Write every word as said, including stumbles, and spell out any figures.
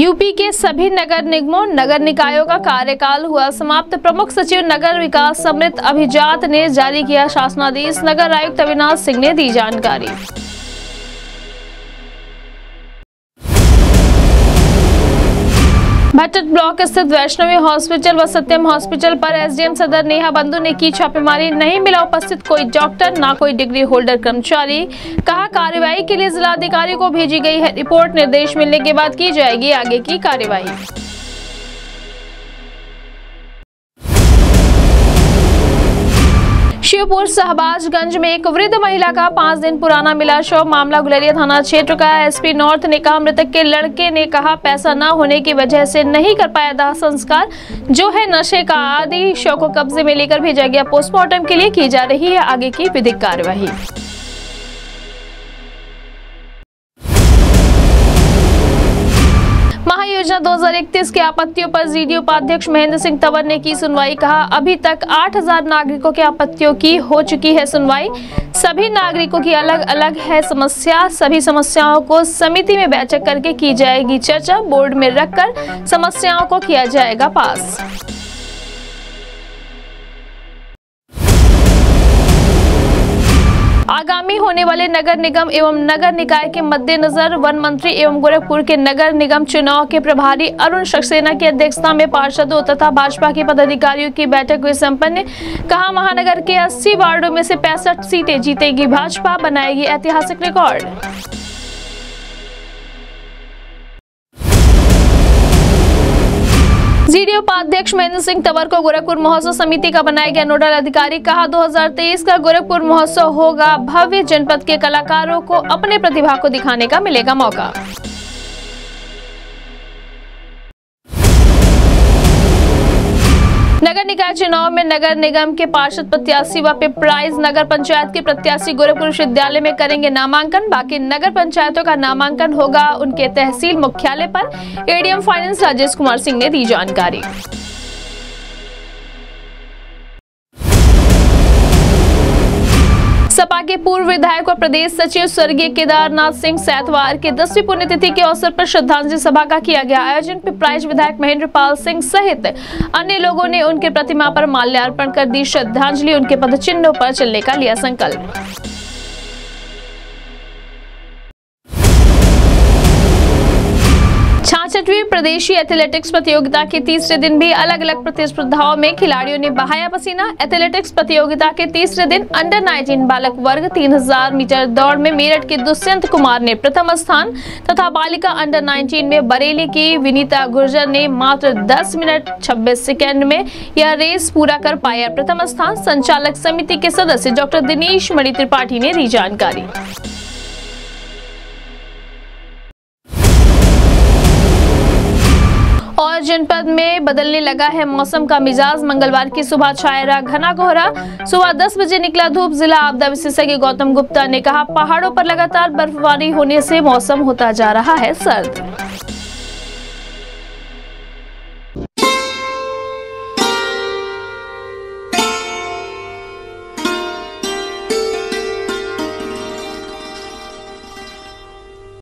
UP के सभी नगर निगमों नगर निकायों का कार्यकाल हुआ समाप्त। प्रमुख सचिव नगर विकास समृत अभिजात ने जारी किया शासनादेश। नगर आयुक्त अविनाश सिंह ने दी जानकारी। भट्ट ब्लॉक स्थित वैष्णवी हॉस्पिटल व सत्यम हॉस्पिटल पर एसडीएम सदर नेहा बंधु ने की छापेमारी। नहीं मिला उपस्थित कोई डॉक्टर, ना कोई डिग्री होल्डर कर्मचारी। कहा कार्रवाई के लिए जिलाधिकारी को भेजी गई है रिपोर्ट। निर्देश मिलने के बाद की जाएगी आगे की कार्रवाई। शिवपुर शहबाजगंज में एक वृद्ध महिला का पांच दिन पुराना मिला शव। मामला गुलेरिया थाना क्षेत्र का है। एसपी नॉर्थ ने कहा मृतक के लड़के ने कहा पैसा न होने की वजह से नहीं कर पाया दाह संस्कार, जो है नशे का आदि। शव को कब्जे में लेकर भेजा गया। पोस्टमार्टम के लिए की जा रही है आगे की विधिक कार्यवाही। महायोजना दो हज़ार इकतीस के आपत्तियों पर जीडी उपाध्यक्ष महेंद्र सिंह तंवर ने की सुनवाई। कहा अभी तक आठ हज़ार नागरिकों के आपत्तियों की हो चुकी है सुनवाई। सभी नागरिकों की अलग अलग है समस्या। सभी समस्याओं को समिति में बैठक करके की जाएगी चर्चा। बोर्ड में रखकर समस्याओं को किया जाएगा पास। आगामी होने वाले नगर निगम एवं नगर निकाय के मद्देनजर वन मंत्री एवं गोरखपुर के नगर निगम चुनाव के प्रभारी अरुण सक्सेना की अध्यक्षता में पार्षदों तथा भाजपा के पदाधिकारियों की बैठक हुई संपन्न। कहा महानगर के अस्सी वार्डों में से पैंसठ सीटें जीतेगी भाजपा, बनाएगी ऐतिहासिक रिकॉर्ड। जीडी उपाध्यक्ष महेंद्र सिंह तंवर को गोरखपुर महोत्सव समिति का बनाया गया नोडल अधिकारी। कहा दो हज़ार तेईस का गोरखपुर महोत्सव होगा भव्य। जनपद के कलाकारों को अपने प्रतिभा को दिखाने का मिलेगा मौका। नगर निकाय चुनाव में नगर निगम के पार्षद प्रत्याशी व पिपराइज नगर पंचायत के प्रत्याशी गोरखपुर विश्वविद्यालय में करेंगे नामांकन। बाकी नगर पंचायतों का नामांकन होगा उनके तहसील मुख्यालय पर। एडीएम फाइनेंस राजेश कुमार सिंह ने दी जानकारी। सपा के पूर्व विधायक और प्रदेश सचिव स्वर्गीय केदारनाथ सिंह सैतवार के दसवीं पुण्यतिथि के अवसर पर श्रद्धांजलि सभा का किया गया आयोजन। पिपराइच विधायक महेंद्र पाल सिंह सहित अन्य लोगों ने उनके प्रतिमा पर माल्यार्पण कर दी श्रद्धांजलि। उनके पदचिन्हों पर चलने का लिया संकल्प। छाछठवीं प्रदेशी एथलेटिक्स प्रतियोगिता के तीसरे दिन भी अलग अलग प्रतिस्पर्धाओं में खिलाड़ियों ने बहाया पसीना। एथलेटिक्स प्रतियोगिता के तीसरे दिन अंडर उन्नीस बालक वर्ग तीन हज़ार मीटर दौड़ में मेरठ के दुष्यंत कुमार ने प्रथम स्थान तथा बालिका अंडर उन्नीस में बरेली की विनीता गुर्जर ने मात्र दस मिनट छब्बीस सेकेंड में यह रेस पूरा कर पाया प्रथम स्थान। संचालक समिति के सदस्य डॉक्टर दिनेश मणि त्रिपाठी ने दी जानकारी। और जनपद में बदलने लगा है मौसम का मिजाज। मंगलवार की सुबह छाया रहा घना कोहरा। सुबह दस बजे निकला धूप। जिला आपदा विशेषज्ञ गौतम गुप्ता ने कहा पहाड़ों पर लगातार बर्फबारी होने से मौसम होता जा रहा है सर्द।